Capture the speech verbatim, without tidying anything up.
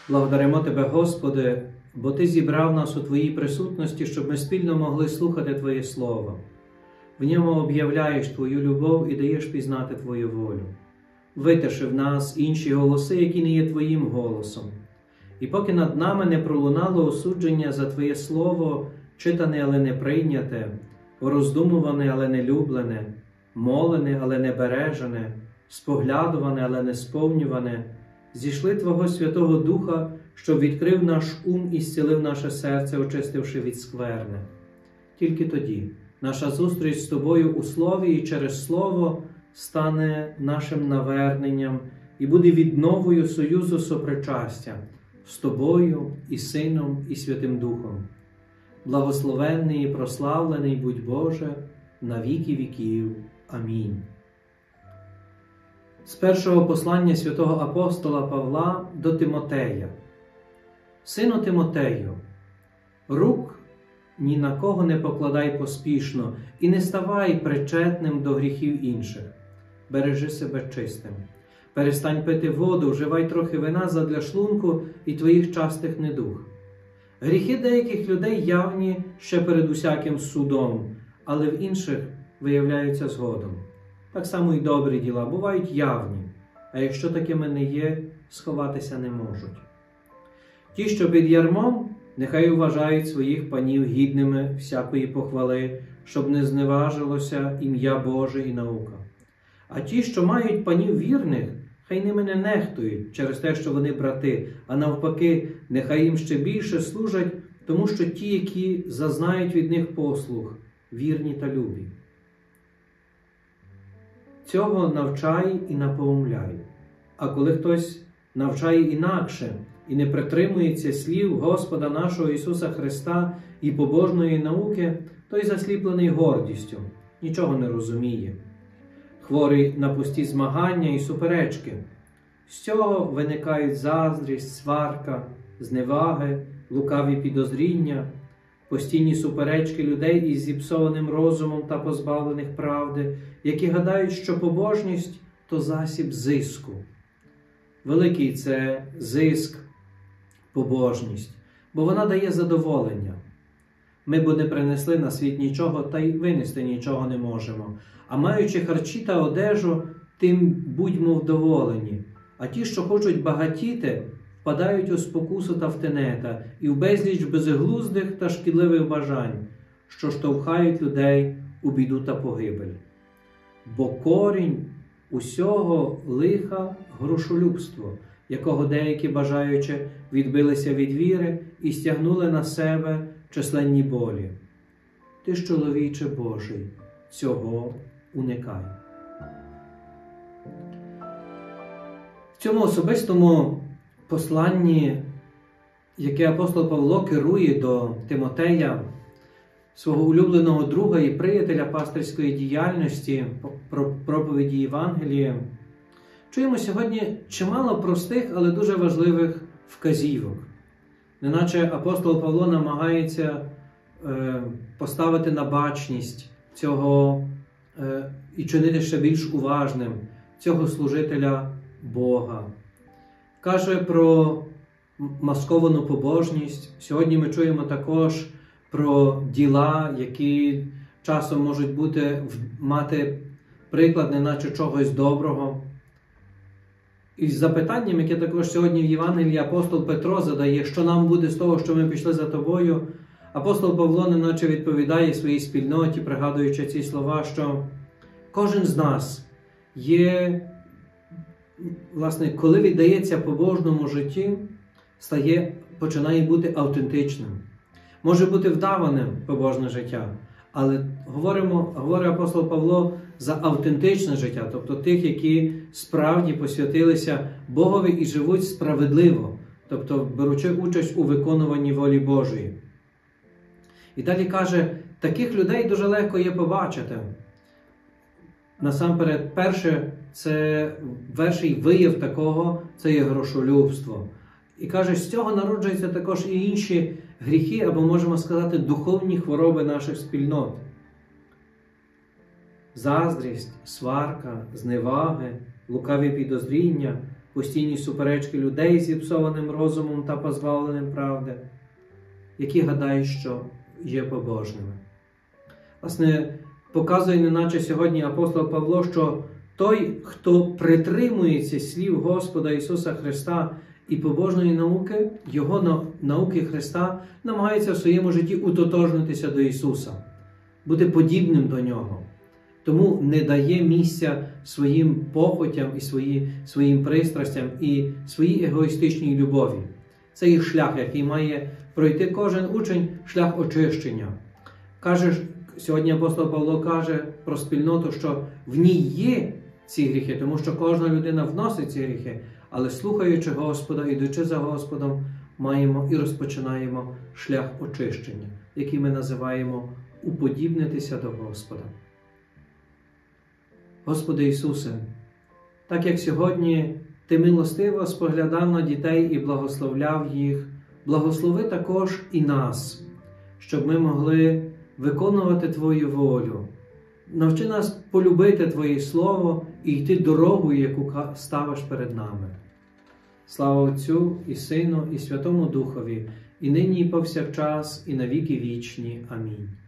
Благодаримо Тебе, Господи, бо Ти зібрав нас у Твоїй присутності, щоб ми спільно могли слухати Твоє Слово. В ньому об'являєш Твою любов і даєш пізнати Твою волю. Витиши в нас інші голоси, які не є Твоїм голосом. І поки над нами не пролунало осудження за Твоє Слово, читане, але не прийняте, роздумуване, але не люблене, молене, але не бережене, споглядуване, але не сповнюване, зійшли Твого Святого Духа, щоб відкрив наш ум і зцілив наше серце, очистивши від скверни. Тільки тоді наша зустріч з Тобою у Слові і через Слово стане нашим наверненням і буде відновою союзу сопричастя з Тобою і Сином і Святим Духом. Благословенний і прославлений будь Боже на віки віків. Амінь. З першого послання святого апостола Павла до Тимотея. Сину Тимотею, рук ні на кого не покладай поспішно і не ставай причетним до гріхів інших. Бережи себе чистим. Перестань пити воду, вживай трохи вина задля шлунку і твоїх частих недуг. Гріхи деяких людей явні ще перед усяким судом, але в інших виявляються згодом. Так само і добрі діла бувають явні, а якщо такими не є, сховатися не можуть. Ті, що під ярмом, нехай вважають своїх панів гідними всякої похвали, щоб не зневажилося ім'я Боже і наука. А ті, що мають панів вірних, хай ними не нехтують через те, що вони брати, а навпаки, нехай їм ще більше служать, тому що ті, які зазнають від них послуг, вірні та любі. Цього навчай і напоумляй. А коли хтось навчає інакше і не притримується слів Господа нашого Ісуса Христа і побожної науки, той засліплений гордістю, нічого не розуміє. Хворий на пусті змагання і суперечки. З цього виникають заздрість, сварка, зневаги, лукаві підозріння, постійні суперечки людей із зіпсованим розумом та позбавлених правди, які гадають, що побожність – то засіб зиску. Великий це зиск, побожність, бо вона дає задоволення. Ми бо не принесли на світ нічого, та й винести нічого не можемо. А маючи харчі та одежу, тим будьмо вдоволені. А ті, що хочуть багатіти, впадають у спокусу та втенета і в безліч безглуздих та шкідливих бажань, що штовхають людей у біду та погибель. Бо корінь усього лиха – грошолюбство, якого деякі, бажаючи, відбилися від віри і стягнули на себе численні болі. Ти ж, чоловіче Божий, цього уникай. В цьому особистому посланні, яке апостол Павло керує до Тимотея, свого улюбленого друга і приятеля пастирської діяльності, про проповіді Євангелія, чуємо сьогодні чимало простих, але дуже важливих вказівок. Неначе апостол Павло намагається е, поставити на бачність цього е, і чинити ще більш уважним цього служителя Бога. Каже про масковану побожність. Сьогодні ми чуємо також про діла, які часом можуть бути, мати приклад неначе чогось доброго. І з запитанням, яке також сьогодні в Євангелії апостол Петро задає, що нам буде з того, що ми пішли за тобою, апостол Павло неначе відповідає своїй спільноті, пригадуючи ці слова, що кожен з нас є, власне, коли віддається побожному житті, стає, починає бути автентичним. Може бути вдаваним побожне життя, але говоримо, говорить апостол Павло за автентичне життя, тобто тих, які справді посвятилися Богові і живуть справедливо, тобто беручи участь у виконуванні волі Божої. І далі каже, таких людей дуже легко є побачити. Насамперед, перше, це перший вияв такого, це є грошолюбство. І каже, з цього народжуються також і інші гріхи, або, можемо сказати, духовні хвороби наших спільнот. Заздрість, сварка, зневаги, лукаві підозріння, постійні суперечки людей з зіпсованим розумом та позбавленим правди, які гадають, що є побожними. Власне, показує неначе сьогодні апостол Павло, що той, хто притримується слів Господа Ісуса Христа і побожної науки, його науки Христа, намагається в своєму житті утотожнитися до Ісуса, бути подібним до Нього. Тому не дає місця своїм похотям і свої, своїм пристрастям і своїй егоїстичній любові. Це їх шлях, який має пройти кожен учень, шлях очищення. Каже, сьогодні апостол Павло каже про спільноту, що в ній є ці гріхи, тому що кожна людина вносить ці гріхи, але слухаючи Господа, ідучи за Господом, маємо і розпочинаємо шлях очищення, який ми називаємо уподібнитися до Господа. Господи Ісусе, так як сьогодні Ти милостиво споглядав на дітей і благословляв їх, благослови також і нас, щоб ми могли виконувати Твою волю. Навчи нас полюбити Твоє Слово і йти дорогою, яку ставиш перед нами. Слава Отцю і Сину, і Святому Духові, і нині, і повсякчас, і на віки вічні. Амінь.